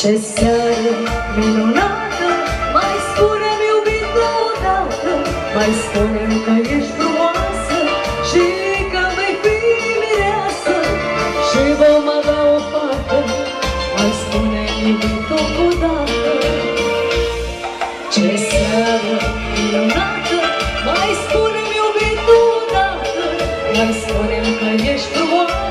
Ce seară minunată, mai spune-mi iubito odată, mai spune-mi că ești frumoasă și că vei fi mireasă și vom avea o fată, mai spune-mi iubito odată. Ce seară minunată, mai spune-mi iubito odată, mai spune-mi că ești frumoasă